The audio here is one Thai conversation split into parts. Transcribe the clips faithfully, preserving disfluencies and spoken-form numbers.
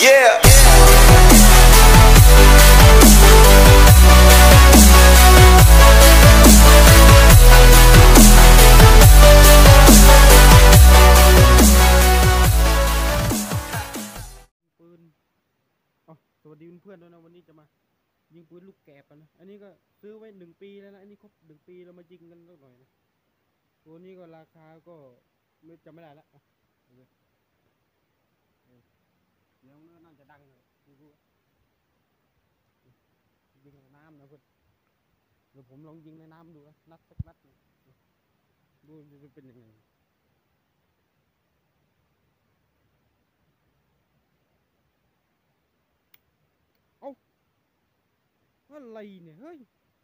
Yeah. ปืนอ๋อสวัสดีเพื่อนๆด้วยนะวันนี้จะมายิงปืนลูกแกบนะอันนี้ก็ซื้อไว้หนึ่งปีแล้วนะอันนี้ครบหนึ่งปีเรามายิงกันสักหน่อยนะตัวนี้ก็ราคาก็ไม่จำไม่ได้ละเดี๋ยวน่าจะดังเลยยิงในน้ำนะเพื่อนเดี๋ยวผมลองยิงในน้ำดูนะนัดสักนัดดูจะเป็นยังไงเอ้าอะไรเนี่ยเฮ้ย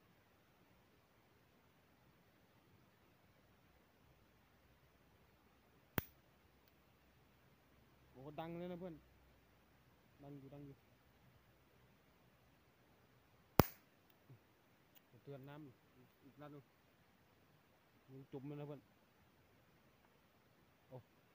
โอ้ดังเลยนะเพื่อนดังอยู่ดังอยู่เตือนน้ำอีกนัดนึงมึงจุ่มมันนะเพื่อนโอ้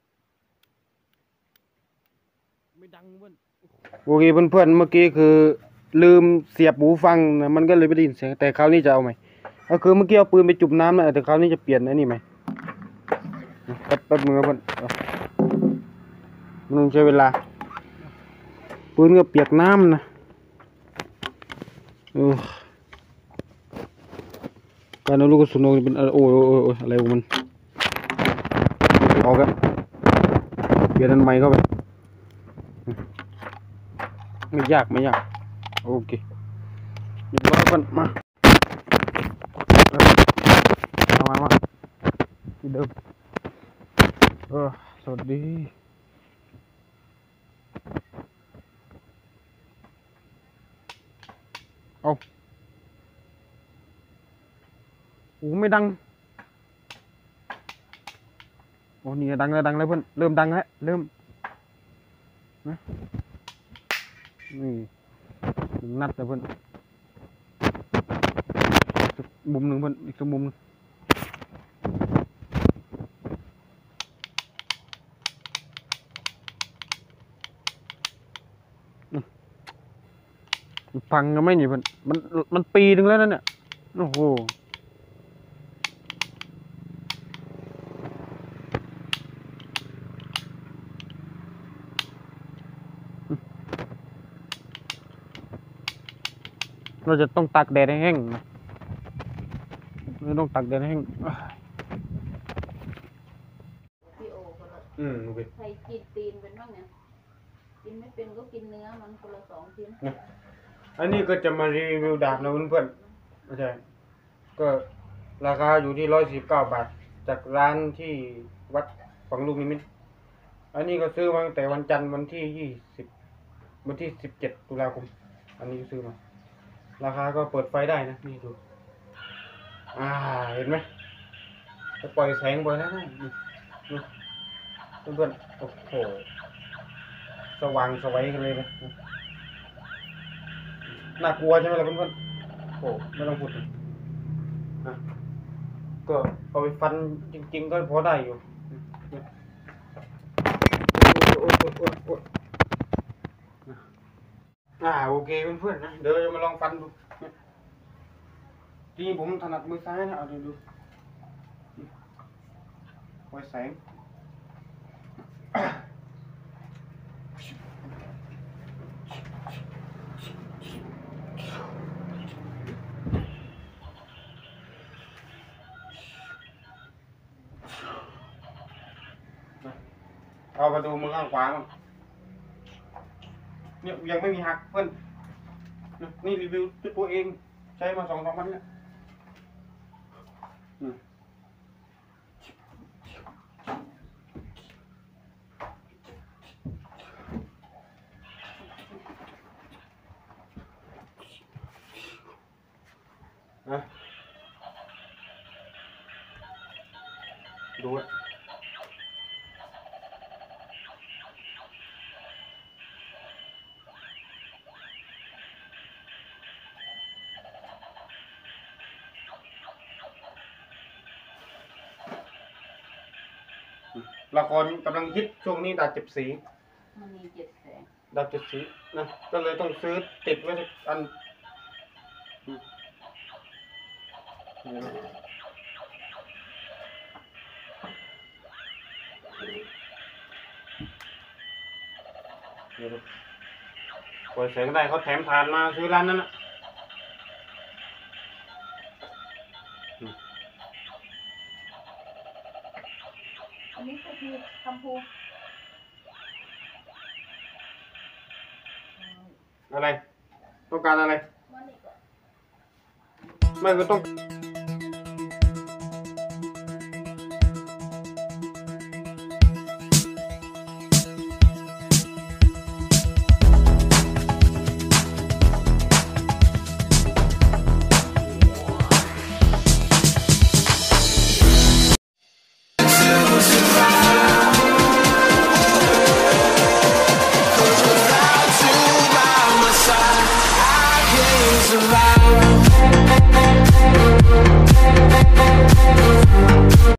ไม่ดังเพื่อนโอเคเพื่อนๆเมื่อกี้คือลืมเสียบหูฟังนะมันก็เลยไม่ได้ยินเสียงแต่คราวนี้จะเอาไหมก็คือเมื่อกี้เอาปืนไปจุ่มน้ำนะแต่คราวนี้จะเปลี่ยนไอ้นี่ไหมแป๊บแป๊บนึงนะเพื่อนมันต้องใช้เวลาปืนก็เปียกน้ำนะโอ้การเอาลูกกระสุนเป็นโอ้ยโอ้ยโอ้ยอะไรของมันออกครับเปลี่ยนอันใหม่เข้าไปไม่ยากไม่ยากโอเคเดี๋ยวเรากันมาเอามามาที่เดิมเออสวัสดีเอาโอ้ไม่ดังโอ้นี่ดังแล้วดังแล้วเพื่อนเริ่มดังแล้วเริ่มนะนี่นัดแล้วเพื่อนมุมหนึ่งเพื่อนอีกสักมุมนึงฟังก็ไม่หนีเพื่อนมันมันปีนึงแล้วนั่นเนี่ยโอ้โหเราจะต้องตากแดดให้แห้งนะเราต้องตากแดดให้แห้งพี่โอคนละอืมโอเคใครกินตีนเป็นบ้างเนี่ยกินไม่เป็นก็กินเนื้อมันคนละสองชิ้นอันนี้ก็จะมารีวิวดาบนะเพื่อนๆไม่ใช่ก็ราคาอยู่ที่ร้อยสี่สิบเก้าบาทจากร้านที่วัดฝั่งลูกนิมิตอันนี้ก็ซื้อมาตั้งแต่วันจันทร์วันที่ยี่สิบวันที่สิบเจ็ดตุลาคมอันนี้ซื้อมาราคาก็เปิดไฟได้นะนี่ดูอ่าเห็นไหมจะปล่อยแสงไปแล้วนะเพื่อนๆโอ้โหสว่างสวัยกันเลยนะน่ากลัวใช่ไหมล่ะเพื่อนๆโอ้ไม่ต้องพูดนะก็เอาไปฟันจริงๆก็พอได้อยู่อ่าโอเคเพื่อนๆนะเดี๋ยวจะมาลองฟันดูทีนี้ผมถนัดมือซ้ายนะเอาดูดูปล่อยแสงเอามาดูมือข้างขวามั้งเนี่ยยังไม่มีหักเพื่อนนี่รีวิวด้วยตัวเองใช้มาสองสามวันแล้วนะดูอ่ะละครกำลังฮิตช่วงนี้ดาบเจ็ดสีมันมีเจ็ดแสงดาบเจ็ดสีนะก็เลยต้องซื้อติดไว้สักอันอืมนี่นะเดี๋ยวดูปล่อยแสงได้เขาแถมถ่านมาซื้อร้านนั้นนะอืมอันนี้ก็คือคำพูอะไรต้องการอะไรมันอีกอ่ะไม่ก็ต้อง